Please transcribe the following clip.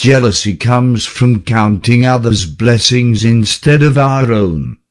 Jealousy comes from counting others' blessings instead of our own.